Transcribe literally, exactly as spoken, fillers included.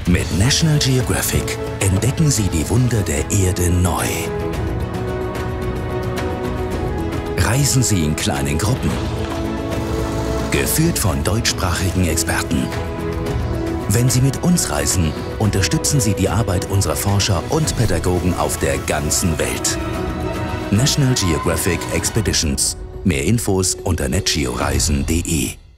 Mit National Geographic entdecken Sie die Wunder der Erde neu. Reisen Sie in kleinen Gruppen, geführt von deutschsprachigen Experten. Wenn Sie mit uns reisen, unterstützen Sie die Arbeit unserer Forscher und Pädagogen auf der ganzen Welt. National Geographic Expeditions. Mehr Infos unter netgeoreisen punkt de.